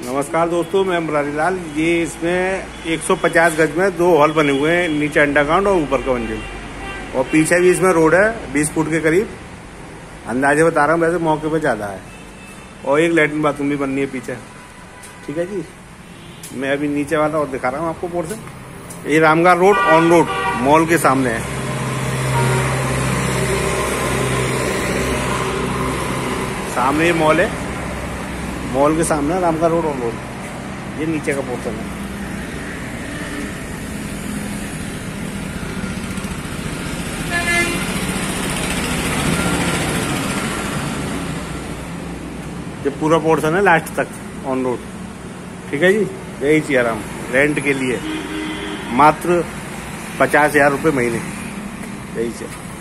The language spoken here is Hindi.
नमस्कार दोस्तों, मैं मुरारी लाल। ये इसमें 150 गज में 2 हॉल बने हुए हैं, नीचे अंडरग्राउंड और ऊपर का मंजिल। और पीछे भी इसमें रोड है 20 फुट के करीब, अंदाजे बता रहा हूँ, वैसे मौके पे ज़्यादा है। और एक लैट्रिन बाथरूम भी बननी है पीछे। ठीक है जी, मैं अभी नीचे वाला और दिखा रहा हूँ आपको पोर्शन। ये Ramgarh road on road mall के सामने है। सामने ये मॉल है, मॉल के सामने रामगढ़ रोड ऑन रोड। ये नीचे का पोर्शन है। ये पूरा पोर्शन है लास्ट तक ऑन रोड। ठीक है जी, यही चाहिए हम रेंट के लिए, मात्र 50,000 रुपये महीने, यही चाहिए।